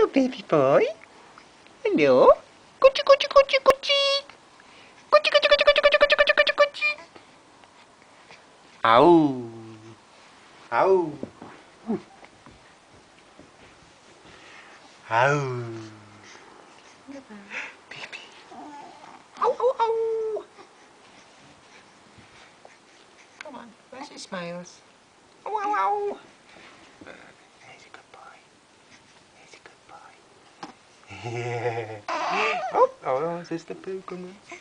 baby boy. Hello. Coochie, coochie, coochie, coochie. Coochie, coochie, coochie, coochie, coochie, coochie, coochie, coochie. Ow. Ow. Ow. Baby. Ow, ow, ow. Come on, where's your smiles? Ow, ow, ow. He's a good boy. He's a good boy. Yeah. Oh, is this the poo? Come on.